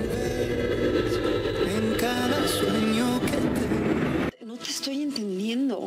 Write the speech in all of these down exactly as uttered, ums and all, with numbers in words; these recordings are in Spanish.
En cada sueño que te... No te estoy entendiendo.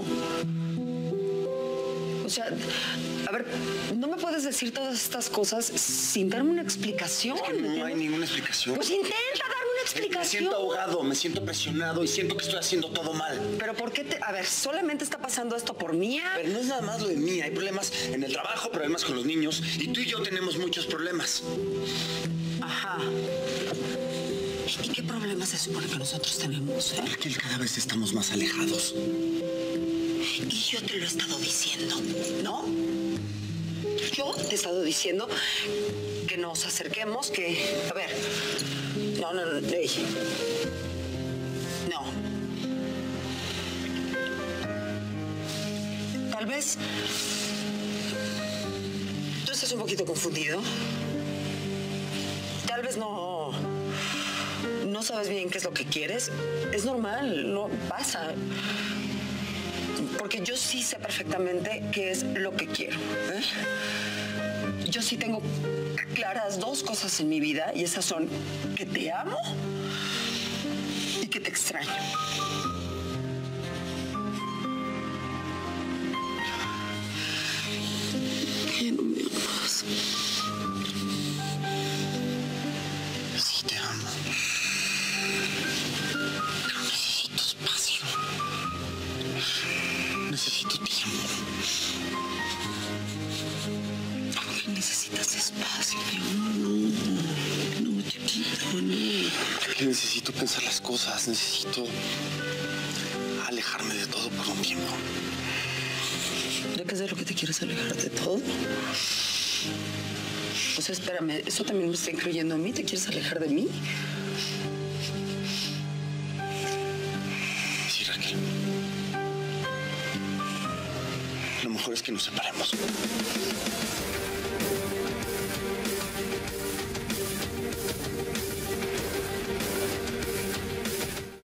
O sea, a ver, no me puedes decir todas estas cosas sin darme una explicación. Es que no hay ninguna explicación. Pues intenta darme una explicación. Me siento ahogado, me siento presionado y siento que estoy haciendo todo mal. Pero ¿por qué te...? A ver, ¿solamente está pasando esto por Mía? Pero no es nada más lo de mí. Hay problemas en el trabajo, problemas con los niños. Y tú y yo tenemos muchos problemas. Ajá. ¿Y qué problemas se supone que nosotros tenemos, eh? Raquel, cada vez estamos más alejados. Y yo te lo he estado diciendo, ¿no? Yo te he estado diciendo que nos acerquemos, que... A ver... No, no, no, ey. No. Tal vez... Tú estás un poquito confundido. Tal vez no... No sabes bien qué es lo que quieres. Es normal, no pasa. Porque yo sí sé perfectamente qué es lo que quiero, ¿eh? Yo sí tengo claras dos cosas en mi vida y esas son que te amo y que te extraño. ¿Qué no me amas? Sí, te amo. Pero necesito espacio. Necesito tiempo. Necesitas espacio, no, no, chiquito, no. Porque necesito pensar las cosas, necesito alejarme de todo por un tiempo. ¿De qué es de lo que te quieres alejar de todo? O sea, espérame, ¿eso también me está incluyendo a mí? ¿Te quieres alejar de mí? Sí, Raquel. Lo mejor es que nos separemos.